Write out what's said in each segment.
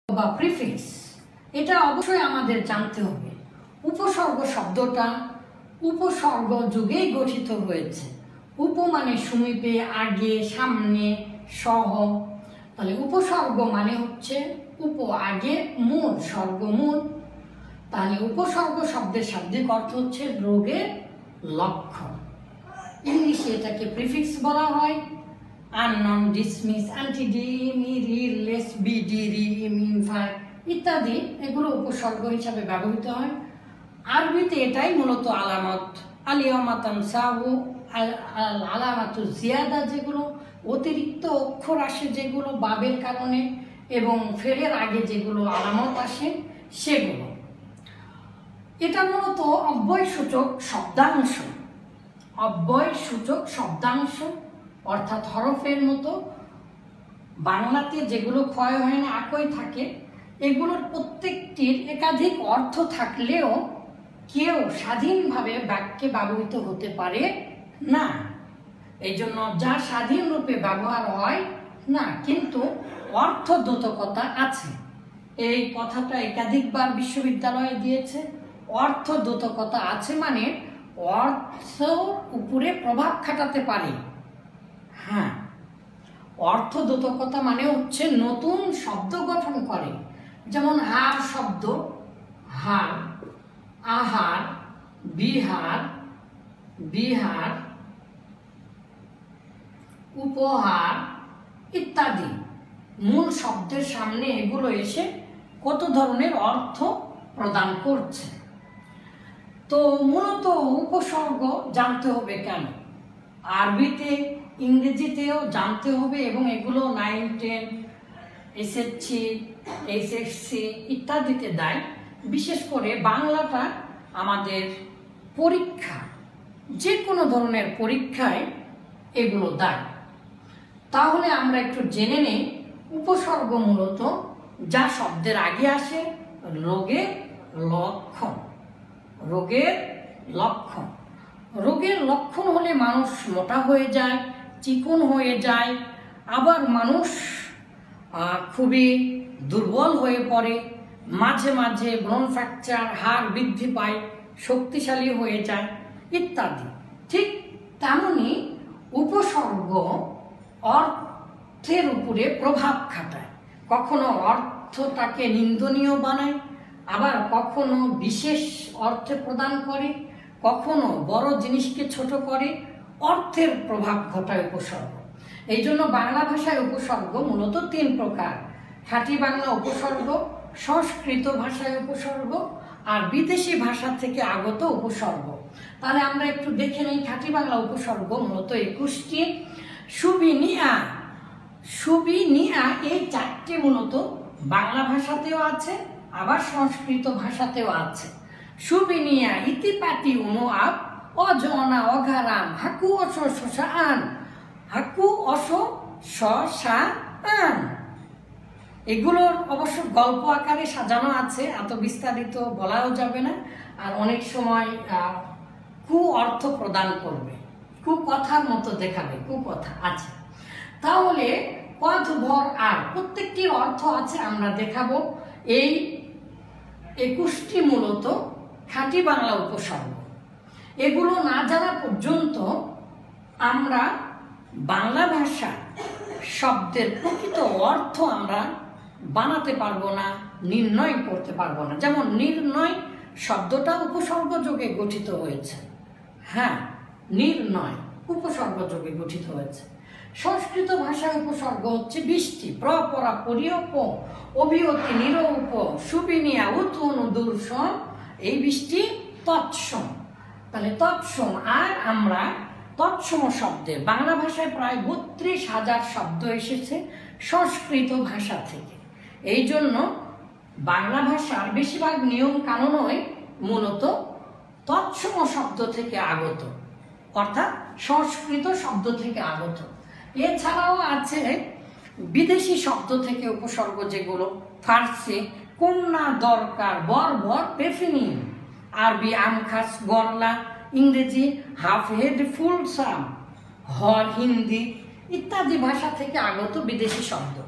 বা প্রিফিক্স, এটা অবশ্যই আমাদের জানতে হবে। উপসর্গ শব্দটা উপসর্গ যুগেই গঠিত হয়েছে। উপ মানে সমীপে, আগে, সামনে, সহ। তাহলে উপসর্গ মানে হচ্ছে উপ আগে, মূল স্বর্গ মূল। তাহলে উপসর্গ শব্দের শাব্দিক অর্থ হচ্ছে রোগের লক্ষণ। ইংলিশে এটাকে প্রিফিক্স বলা হয়। আননন, ডিসমিস, অ্যান্টিডিমি, রিলেস, বিডি, রিম, ইনফ্যাক্ট ইত্যাদি এগুলো উপসর্গ হিসাবে ব্যবহৃত হয়। আরবিতে এটাই মূলত আলামত। আলিয়ামাতাম সাহু, আলামাতু জিয়াদা, যেগুলো অতিরিক্ত অক্ষর আসে যেগুলো বাবের কারণে এবং ফেলের আগে যেগুলো আলামত আসে সেগুলো। এটা মূলত অব্যয়সূচক শব্দাংশ। অব্যয়সূচক শব্দাংশ অর্থাৎ হরফের মতো বাংলাতে যেগুলো ক্ষয় হয় না, একই থাকে, এগুলোর প্রত্যেকটির একাধিক অর্থ থাকলেও কেউ স্বাধীনভাবে বাক্যে ব্যবহৃত হতে পারে না। এই জন্য যা স্বাধীন রূপে ব্যবহার হয় না, কিন্তু অর্থদ্যোতকতা আছে। এই কথাটা একাধিকবার বিশ্ববিদ্যালয়ে দিয়েছে। অর্থদ্যোতকতা আছে মানে অর্থ উপরে প্রভাব খাটাতে পারে। হ্যাঁ, অর্থদ্যোতকতা মানে হচ্ছে নতুন শব্দ গঠন করে। যেমন হার শব্দ, হার, আহার, বিহার, বিহার, উপহার ইত্যাদি মূল শব্দের সামনে এগুলো এসে কত ধরনের অর্থ প্রদান করছে। তো মূলত উপসর্গ জানতে হবে কেন? আরবিতে, ইংরেজিতেও জানতে হবে এবং এগুলো 9, 10, এসএসসি, এইচএসসি ইত্যাদিতে দেয়। বিশেষ করে বাংলাটা আমাদের পরীক্ষা, যে কোনো ধরনের পরীক্ষায় এগুলো দেয়। তাহলে আমরা একটু জেনে নেই উপসর্গ মূলত যা শব্দের আগে আসে রোগের লক্ষণ। রোগের লক্ষণ, রোগের লক্ষণ হলে মানুষ মোটা হয়ে যায়, চিকন হয়ে যায়, আবার মানুষ খুবই দুর্বল হয়ে পড়ে, মাঝে মাঝে ব্রোন ফ্র্যাকচার, হাড় বৃদ্ধি পায়, শক্তিশালী হয়ে যায় ইত্যাদি। ঠিক তেমনি উপসর্গ অর্থের উপরে প্রভাব খাটায়। কখনো অর্থটাকে নিন্দনীয় বানায়, আবার কখনো বিশেষ অর্থে প্রদান করে, কখনো বড় জিনিসকে ছোট করে। অর্থের প্রভাব ঘটায় উপসর্গ। এই জন্য বাংলা ভাষায় উপসর্গ মূলত 3 প্রকার: খাঁটি বাংলা উপসর্গ, সংস্কৃত ভাষায় উপসর্গ, আর বিদেশি ভাষা থেকে আগত উপসর্গ। তাহলে আমরা একটু দেখে নেই খাঁটি বাংলা উপসর্গ মূলত 21টি। সুবিনিয়া, সুবিনিয়া এই 4টি মূলত বাংলা ভাষাতেও আছে, আবার সংস্কৃত ভাষাতেও আছে। সুবিনিয়া ইতিপাতি অনুআপ, অজনা অঘারাম, হাকু অস শশা আন, হাকু অস শশা আন। এগুলোর অবশ্য গল্প আকারে সাজানো আছে, এত বিস্তারিত বলাও যাবে না, আর অনেক সময় কু অর্থ প্রদান করবে, কুকথার মতো দেখাবে, কুকথা আছে। তাহলে পথ ভর আর প্রত্যেকটির অর্থ আছে, আমরা দেখাবো। এই 21টি মূলত খাঁটি বাংলা উপসর্গ। এগুলো না জানা পর্যন্ত আমরা বাংলা ভাষা শব্দের প্রকৃত অর্থ আমরা বানাতে পারবো না, নির্ণয় করতে পারবো না। যেমন নির্ণয় শব্দটা উপসর্গ যোগে গঠিত হয়েছে। হ্যাঁ, নির্ণয় উপসর্গ যোগে গঠিত হয়েছে। সংস্কৃত ভাষার উপসর্গ হচ্ছে 20টি: প্রপরা, পরিয়প, অভিয়তি, নিরৌপ, সুবিনিয়া, উৎন, দূরসম, এই 20টি তৎসম। তাহলে তৎসম, আর আমরা তৎসম শব্দে বাংলা ভাষায় প্রায় 32,000 শব্দ এসেছে সংস্কৃত ভাষা থেকে। এই জন্য বাংলা ভাষার বেশিরভাগ নিয়ম কানুনই মূলত তৎসম শব্দ থেকে আগত, অর্থাৎ সংস্কৃত শব্দ থেকে আগত। এছাড়াও আছে বিদেশি শব্দ থেকে উপসর্গ, যেগুলো ফার্সি কন্যা, দরকার, বর্বর, পেফিনিম, আরবি আমখাস, গরলা, ইংরেজি হাফ হেড, ফুল সাম, হর, হিন্দি ইত্যাদি ভাষা থেকে আগত বিদেশি শব্দ।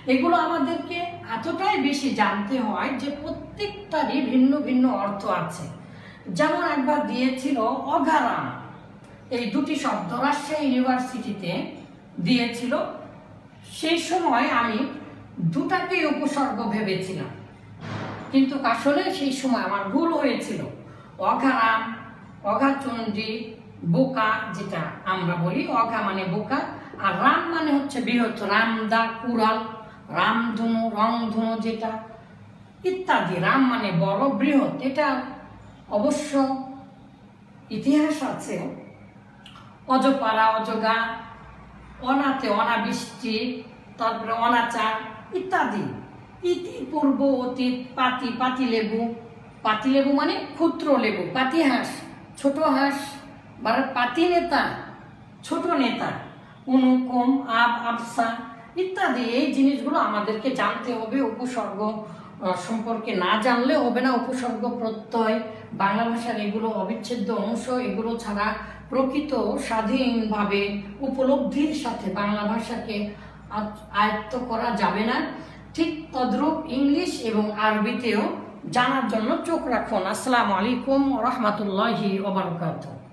এগুলো আমাদেরকে এতটাই বেশি জানতে হয় যে প্রত্যেকটারই ভিন্ন ভিন্ন অর্থ আছে। যেমন একবার দিয়েছিল অঘারাম, এই দুটি শব্দ রাজশাহী ইউনিভার্সিটিতে দিয়েছিল। সেই সময় আমি দুটাকেই উপসর্গ ভেবেছিলাম, কিন্তু আসলে সেই সময় আমার ভুল হয়েছিল। অঘারাম, অঘাচণ্ডী, বোকা, যেটা আমরা বলি অঘা মানে বোকা, আর রাম মানে হচ্ছে বৃহৎ, রামদা, কুড়াল, রামধনু, রংধনু যেটা ইত্যাদি। রাম মানে বড়, বৃহৎ, এটা অবশ্য ইতিহাস আছে। অজপাড়া, অজগা, অনাতে অনাবৃষ্টি, তারপরে অনাচার ইত্যাদি। ইতি, পূর্ব, অতীত, পাতি, পাতিলেবু, পাতিলেবু মানে ক্ষুদ্র লেবু, পাতিহাঁস ছোট হাঁস, পাতি নেতা ছোট নেতা, অনুকম, আব, আবসা ইত্যাদি। এই জিনিসগুলো আমাদেরকে জানতে হবে। উপসর্গ সম্পর্কে না জানলে হবে না। উপসর্গ প্রত্যয় বাংলা ভাষার এগুলো অবিচ্ছেদ্য অংশ। এগুলো ছাড়া প্রকৃত স্বাধীনভাবে উপলব্ধির সাথে বাংলা ভাষাকে আয়ত্ত করা যাবে না। ঠিক তদ্রূপ ইংলিশ এবং আরবিতেও জানার জন্য চোখ রাখুন। আসসালামু আলাইকুম ওয়া রাহমাতুল্লাহি ওয়া বারাকাতুহু।